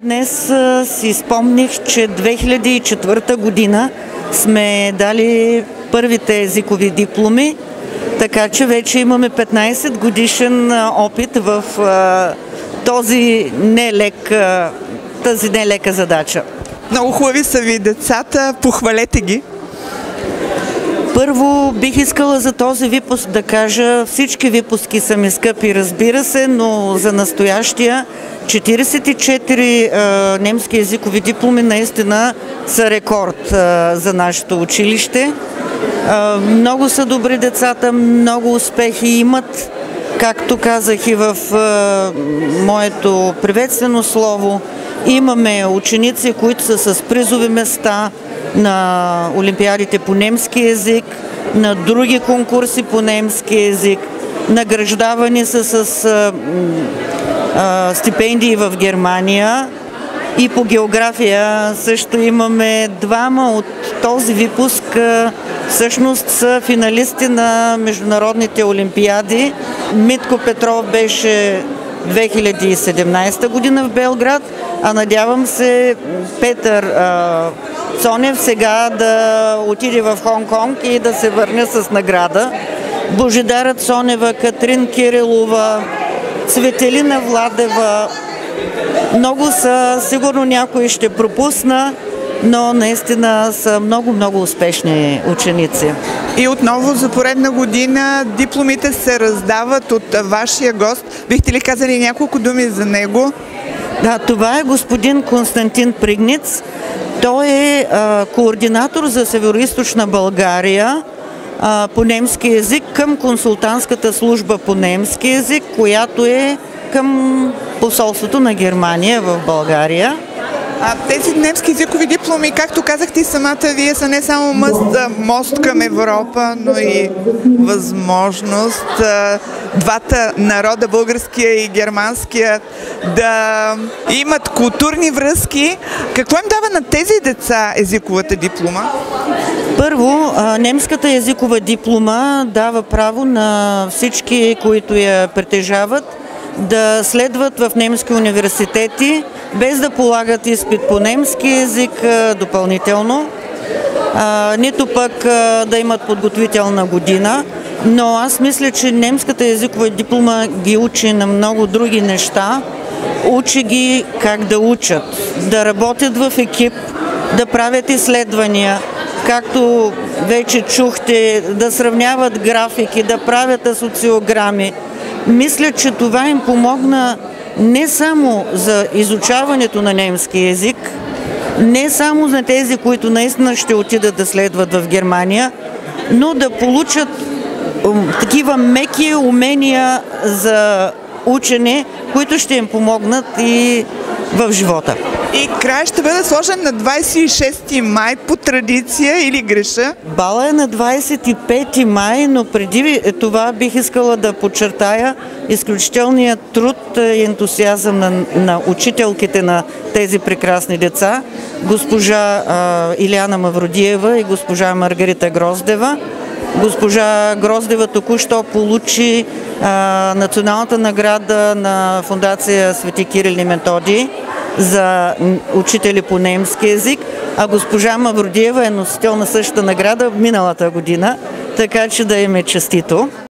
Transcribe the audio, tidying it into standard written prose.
Днес си спомних, че 2004 година сме дали първите езикови дипломи, така че вече имаме 15 годишен опит в тази нелека задача. Много хубави са ви децата, похвалете ги. Първо бих искала за този випуск да кажа, всички випуски са ми скъпи, разбира се, но за настоящия 44 немски езикови дипломи наистина са рекорд за нашето училище. Много са добри децата, много успехи имат, както казах и в моето приветствено слово. Имаме ученици, които са с призови места на олимпиадите по немски език, на други конкурси по немски език, награждавани са с стипендии в Германия и по география също имаме двама от този випуск, всъщност са финалисти на международните олимпиади. Митко Петров беше 2017 година в Белград, а надявам се Петър Цонев сега да отиде в Хонг-Конг и да се върне с награда. Божидара Цонева, Катрин Кирилова, Цветелина Владева. Много са, сигурно някои ще пропусна, но наистина са много успешни ученици. И отново за поредна година дипломите се раздават от вашия гост. Бихте ли казали няколко думи за него? Да, това е господин Константин Пригниц. Той е координатор за Североизточна България по немски език към консултантската служба по немски език, която е към посолството на Германия в България. Тези немски езикови дипломи, както казахте и самата вие, са не само мост към Европа, но и възможност двата народа, българския и германския, да имат културни връзки. Какво им дава на тези деца езиковата диплома? Първо, немската езикова диплома дава право на всички, които я притежават, да следват в немски университети, без да полагат изпит по немски език допълнително, нито пък да имат подготвителна година. Но аз мисля, че немската езикова диплома ги учи на много други неща. Учи ги как да учат, да работят в екип, да правят изследвания, както вече чухте, да сравняват графики, да правят асоциограми. Мисля, че това им помогна не само за изучаването на немски език, не само за тези, които наистина ще отидат да следват в Германия, но да получат такива меки умения за учене, които ще им помогнат и в живота. И край ще бъде сложен на 26 май по традиция или греша? Бала е на 25 май, но преди това бих искала да подчертая изключителният труд и ентусиазъм на учителките на тези прекрасни деца, госпожа Илияна Мавродиева и госпожа Маргарита Гроздева. Госпожа Гроздева току-що получи националната награда на Фондация Свети Кирил и Методий за учители по немски език, а госпожа Мавродиева е носител на същата награда миналата година, така че да им е честито.